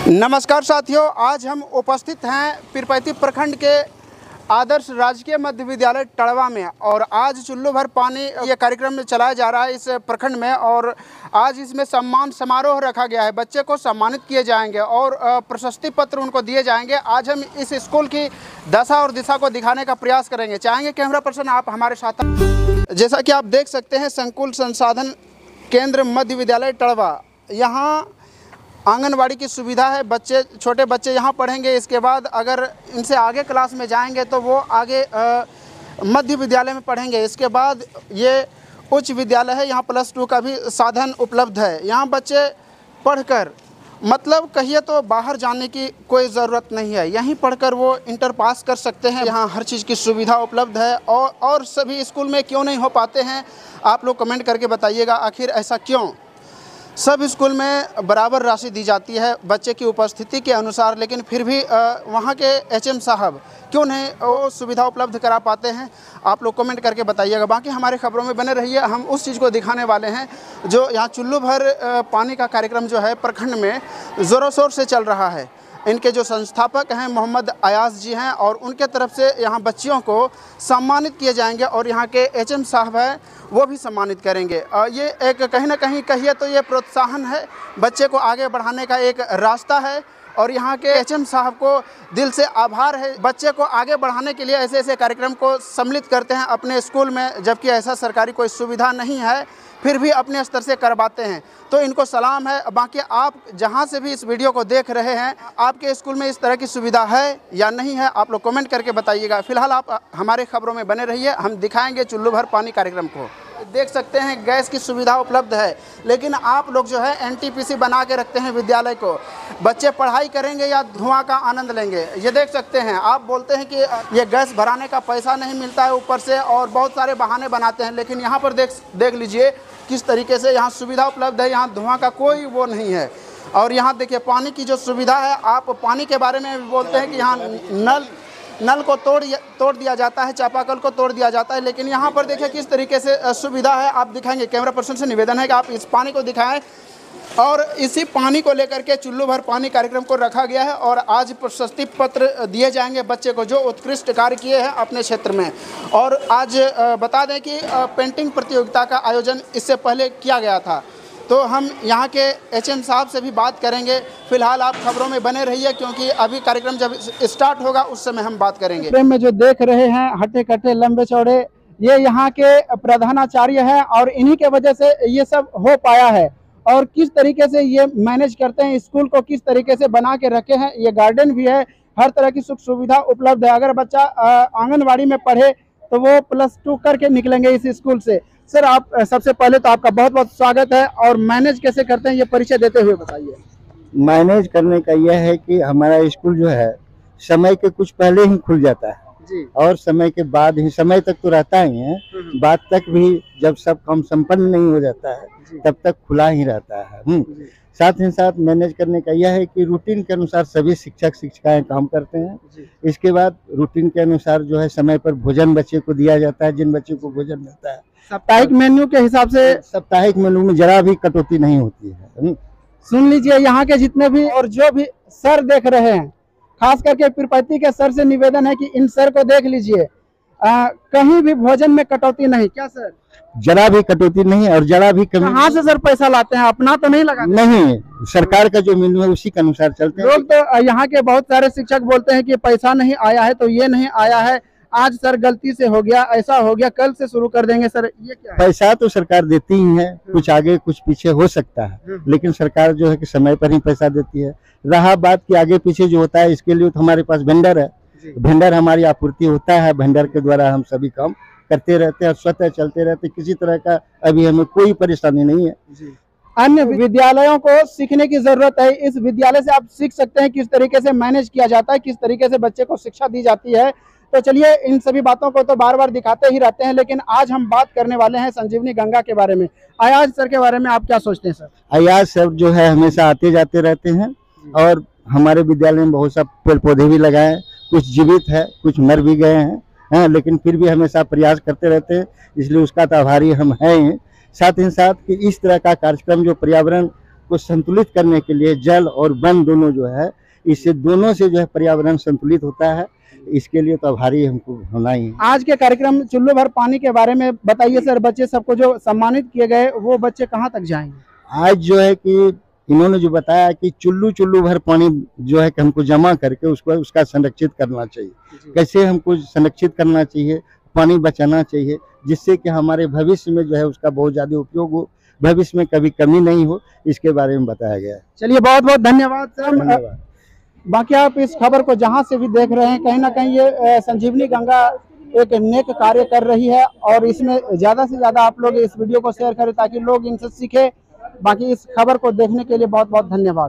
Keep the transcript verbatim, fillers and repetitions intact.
नमस्कार साथियों, आज हम उपस्थित हैं पीरपैंती प्रखंड के आदर्श राजकीय मध्य विद्यालय टड़वा में। और आज चुल्लू भर पानी ये कार्यक्रम चलाया जा रहा है इस प्रखंड में। और आज इसमें सम्मान समारोह रखा गया है, बच्चे को सम्मानित किए जाएंगे और प्रशस्ति पत्र उनको दिए जाएंगे। आज हम इस स्कूल की दशा और दिशा को दिखाने का प्रयास करेंगे। चाहेंगे कैमरा पर्सन आप हमारे साथ। जैसा कि आप देख सकते हैं, संकुल संसाधन केंद्र मध्य विद्यालय टड़वा, यहाँ आंगनवाड़ी की सुविधा है। बच्चे छोटे बच्चे यहाँ पढ़ेंगे। इसके बाद अगर इनसे आगे क्लास में जाएंगे तो वो आगे आ, मध्य विद्यालय में पढ़ेंगे। इसके बाद ये उच्च विद्यालय है, यहाँ प्लस टू का भी साधन उपलब्ध है। यहाँ बच्चे पढ़कर मतलब कहिए तो बाहर जाने की कोई ज़रूरत नहीं है, यहीं पढ़कर वो इंटर पास कर सकते हैं। यहाँ हर चीज़ की सुविधा उपलब्ध है। और और सभी स्कूल में क्यों नहीं हो पाते हैं, आप लोग कमेंट करके बताइएगा आखिर ऐसा क्यों। सब स्कूल में बराबर राशि दी जाती है बच्चे की उपस्थिति के अनुसार, लेकिन फिर भी वहाँ के एचएम साहब क्यों नहीं वो सुविधा उपलब्ध करा पाते हैं, आप लोग कमेंट करके बताइएगा। बाकी हमारे खबरों में बने रहिए, हम उस चीज़ को दिखाने वाले हैं जो यहाँ चुल्लू भर पानी का कार्यक्रम जो है प्रखंड में ज़ोरों शोर से चल रहा है। इनके जो संस्थापक हैं मोहम्मद अयाज जी हैं, और उनके तरफ से यहाँ बच्चियों को सम्मानित किए जाएंगे और यहाँ के एचएम साहब हैं वो भी सम्मानित करेंगे। ये एक कहीं ना कहीं कहिए तो ये प्रोत्साहन है, बच्चे को आगे बढ़ाने का एक रास्ता है। और यहाँ के एचएम साहब को दिल से आभार है, बच्चे को आगे बढ़ाने के लिए ऐसे ऐसे कार्यक्रम को सम्मिलित करते हैं अपने स्कूल में, जबकि ऐसा सरकारी कोई सुविधा नहीं है, फिर भी अपने स्तर से करवाते हैं। तो इनको सलाम है। बाकी आप जहां से भी इस वीडियो को देख रहे हैं, आपके स्कूल में इस तरह की सुविधा है या नहीं है, आप लोग कमेंट करके बताइएगा। फिलहाल आप हमारे खबरों में बने रहिए, हम दिखाएंगे चुल्लू भर पानी कार्यक्रम को। देख सकते हैं गैस की सुविधा उपलब्ध है, लेकिन आप लोग जो है एनटीपीसी बना के रखते हैं विद्यालय को। बच्चे पढ़ाई करेंगे या धुआं का आनंद लेंगे, ये देख सकते हैं। आप बोलते हैं कि ये गैस भराने का पैसा नहीं मिलता है ऊपर से, और बहुत सारे बहाने बनाते हैं, लेकिन यहाँ पर देख देख लीजिए किस तरीके से यहाँ सुविधा उपलब्ध है। यहाँ धुआं का कोई वो नहीं है। और यहाँ देखिए पानी की जो सुविधा है, आप पानी के बारे में भी बोलते हैं कि यहाँ नल नल को तोड़ तोड़ दिया जाता है, चापाकल को तोड़ दिया जाता है, लेकिन यहाँ पर देखिए किस तरीके से सुविधा है। आप दिखाएंगे, कैमरा पर्सन से निवेदन है कि आप इस पानी को दिखाएं। और इसी पानी को लेकर के चुल्लू भर पानी कार्यक्रम को रखा गया है, और आज प्रशस्ति पत्र दिए जाएंगे बच्चे को जो उत्कृष्ट कार्य किए हैं अपने क्षेत्र में। और आज बता दें कि पेंटिंग प्रतियोगिता का आयोजन इससे पहले किया गया था, तो हम यहाँ के एचएम साहब से भी बात करेंगे। फिलहाल आप खबरों में बने रहिए, क्योंकि अभी कार्यक्रम जब स्टार्ट होगा उस समय हम बात करेंगे। फ्रेम में जो देख रहे हैं हट्टे कट्टे लंबे चौड़े, ये यहाँ के प्रधानाचार्य हैं, और इन्हीं के वजह से ये सब हो पाया है। और किस तरीके से ये मैनेज करते हैं, स्कूल को किस तरीके से बना के रखे हैं। ये गार्डन भी है, हर तरह की सुख सुविधा उपलब्ध है। अगर बच्चा आंगनवाड़ी में पढ़े तो वो प्लस टू करके निकलेंगे इस स्कूल से। सर, आप सबसे पहले तो आपका बहुत बहुत स्वागत है, और मैनेज कैसे करते हैं ये परिचय देते हुए बताइए। मैनेज करने का यह है कि हमारा स्कूल जो है समय के कुछ पहले ही खुल जाता है जी, और समय के बाद ही, समय तक तो रहता ही है, बाद तक भी जब सब काम संपन्न नहीं हो जाता है तब तक खुला ही रहता है। साथ ही साथ मैनेज करने का यह है कि रूटीन के अनुसार सभी शिक्षक शिक्षिकाएं काम करते हैं। इसके बाद रूटीन के अनुसार जो है समय पर भोजन बच्चे को दिया जाता है, जिन बच्चे को भोजन मिलता है। साप्ताहिक मेन्यू के हिसाब से साप्ताहिक मेन्यू में जरा भी कटौती नहीं होती है। सुन लीजिए, यहाँ के जितने भी और जो भी सर देख रहे हैं, खास करके पीरपैंती के सर से निवेदन है कि इन सर को देख लीजिए, आ, कहीं भी भोजन में कटौती नहीं। क्या सर? जरा भी कटौती नहीं, और जरा भी कमी। कहाँ से सर पैसा लाते हैं, अपना तो नहीं लगा? नहीं, सरकार का जो मेन्यू है उसी के अनुसार चलते हैं। लोग तो यहाँ के बहुत सारे शिक्षक बोलते हैं कि पैसा नहीं आया है, तो ये नहीं आया है, आज सर गलती से हो गया, ऐसा हो गया, कल से शुरू कर देंगे। सर ये क्या है? पैसा तो सरकार देती ही है, कुछ आगे कुछ पीछे हो सकता है, लेकिन सरकार जो है कि समय पर ही पैसा देती है। रहा बात कि आगे पीछे जो होता है, इसके लिए तो हमारे पास वेंडर है, वेंडर हमारी आपूर्ति होता है, वेंडर के द्वारा हम सभी काम करते रहते हैं और स्वतः चलते रहते हैं। किसी तरह का अभी हमें कोई परेशानी नहीं है। अन्य विद्यालयों को सीखने की जरूरत है, इस विद्यालय से आप सीख सकते हैं किस तरीके से मैनेज किया जाता है, किस तरीके से बच्चे को शिक्षा दी जाती है। तो चलिए, इन सभी बातों को तो बार बार दिखाते ही रहते हैं, लेकिन आज हम बात करने वाले हैं संजीवनी गंगा के बारे में। अयाज सर के बारे में आप क्या सोचते हैं सर? अयाज सर जो है हमेशा आते जाते रहते हैं, और हमारे विद्यालय में बहुत सा पेड़ पौधे भी लगाए, कुछ जीवित है, कुछ मर भी गए हैं, हैं, लेकिन फिर भी हमेशा प्रयास करते रहते हैं, इसलिए उसका तो आभारी हम हैं। साथ ही साथ कि इस तरह का कार्यक्रम जो पर्यावरण को संतुलित करने के लिए जल और वन दोनों जो है, इससे दोनों से जो है पर्यावरण संतुलित होता है। इसके लिए तो आभारी हमको होना ही है। आज के कार्यक्रम चुल्लू भर पानी के बारे में बताइए सर। बच्चे सबको जो सम्मानित किए गए वो बच्चे कहाँ तक जाएंगे? आज जो है कि इन्होंने जो बताया कि चुल्लू चुल्लू भर पानी जो है कि हमको जमा करके उसको उसका संरक्षित करना चाहिए। कैसे हमको संरक्षित करना चाहिए, पानी बचाना चाहिए, जिससे कि हमारे भविष्य में जो है उसका बहुत ज़्यादा उपयोग हो, भविष्य में कभी कमी नहीं हो, इसके बारे में बताया गया है। चलिए बहुत बहुत धन्यवाद सर। धन्यवाद। बाकी आप इस खबर को जहां से भी देख रहे हैं, कहीं ना कहीं ये संजीवनी गंगा एक नेक कार्य कर रही है और इसमें ज़्यादा से ज़्यादा आप लोग इस वीडियो को शेयर करें ताकि लोग इनसे सीखें। बाकी इस खबर को देखने के लिए बहुत बहुत धन्यवाद।